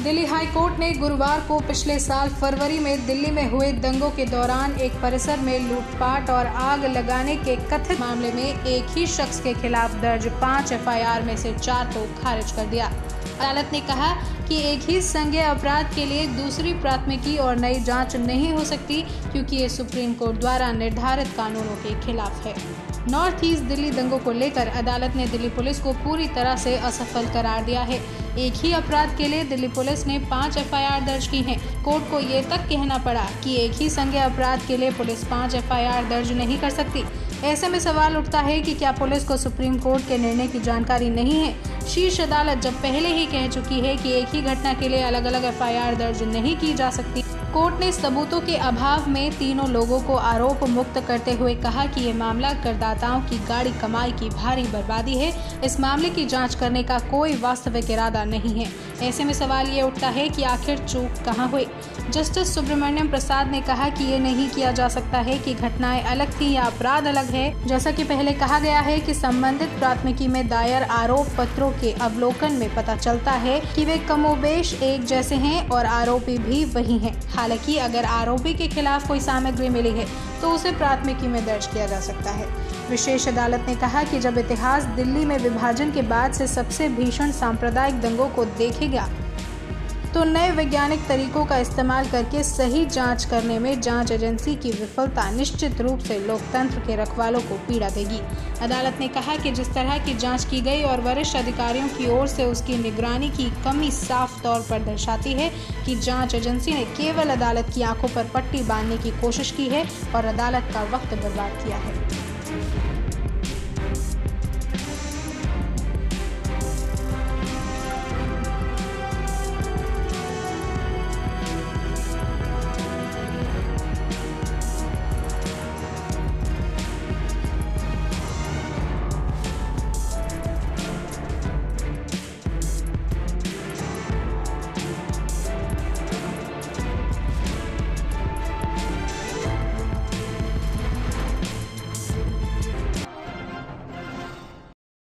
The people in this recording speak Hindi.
दिल्ली हाई कोर्ट ने गुरुवार को पिछले साल फरवरी में दिल्ली में हुए दंगों के दौरान एक परिसर में लूटपाट और आग लगाने के कथित मामले में एक ही शख्स के खिलाफ दर्ज 5 एफआईआर में से 4 को खारिज कर दिया। अदालत ने कहा कि एक ही संज्ञेय अपराध के लिए दूसरी प्राथमिकी और नई जांच नहीं हो सकती, क्योंकि ये सुप्रीम कोर्ट द्वारा निर्धारित कानूनों के खिलाफ है। नॉर्थ ईस्ट दिल्ली दंगों को लेकर अदालत ने दिल्ली पुलिस को पूरी तरह से असफल करार दिया है। एक ही अपराध के लिए दिल्ली पुलिस ने 5 एफआईआर दर्ज की हैं। कोर्ट को ये तक कहना पड़ा कि एक ही संज्ञेय अपराध के लिए पुलिस 5 एफआईआर दर्ज नहीं कर सकती। ऐसे में सवाल उठता है कि क्या पुलिस को सुप्रीम कोर्ट के निर्णय की जानकारी नहीं है। शीर्ष अदालत जब पहले ही कह चुकी है कि एक ही घटना के लिए अलग अलग एफआईआर दर्ज नहीं की जा सकती। कोर्ट ने सबूतों के अभाव में तीनों लोगों को आरोप मुक्त करते हुए कहा कि ये मामला करदाताओं की गाढ़ी कमाई की भारी बर्बादी है। इस मामले की जांच करने का कोई वास्तविक इरादा नहीं है। ऐसे में सवाल ये उठता है कि आखिर चूक कहाँ हुई। जस्टिस सुब्रमण्यम प्रसाद ने कहा कि ये नहीं किया जा सकता है कि घटनाएं अलग थी या अपराध अलग है। जैसा कि पहले कहा गया है कि संबंधित प्राथमिकी में दायर आरोप पत्रों के अवलोकन में पता चलता है कि वे कमोबेश एक जैसे हैं और आरोपी भी वही हैं। हालांकि अगर आरोपी के खिलाफ कोई सामग्री मिली है तो उसे प्राथमिकी में दर्ज किया जा सकता है। विशेष अदालत ने कहा कि जब इतिहास दिल्ली में विभाजन के बाद से सबसे भीषण सांप्रदायिक दंगों को देखेगा तो नए वैज्ञानिक तरीकों का इस्तेमाल करके सही जांच करने में जांच एजेंसी की विफलता निश्चित रूप से लोकतंत्र के रखवालों को पीड़ा देगी। अदालत ने कहा कि जिस तरह की जांच की गई और वरिष्ठ अधिकारियों की ओर से उसकी निगरानी की कमी साफ तौर पर दर्शाती है कि जांच एजेंसी ने केवल अदालत की आंखों पर पट्टी बांधने की कोशिश की है और अदालत का वक्त बर्बाद किया है।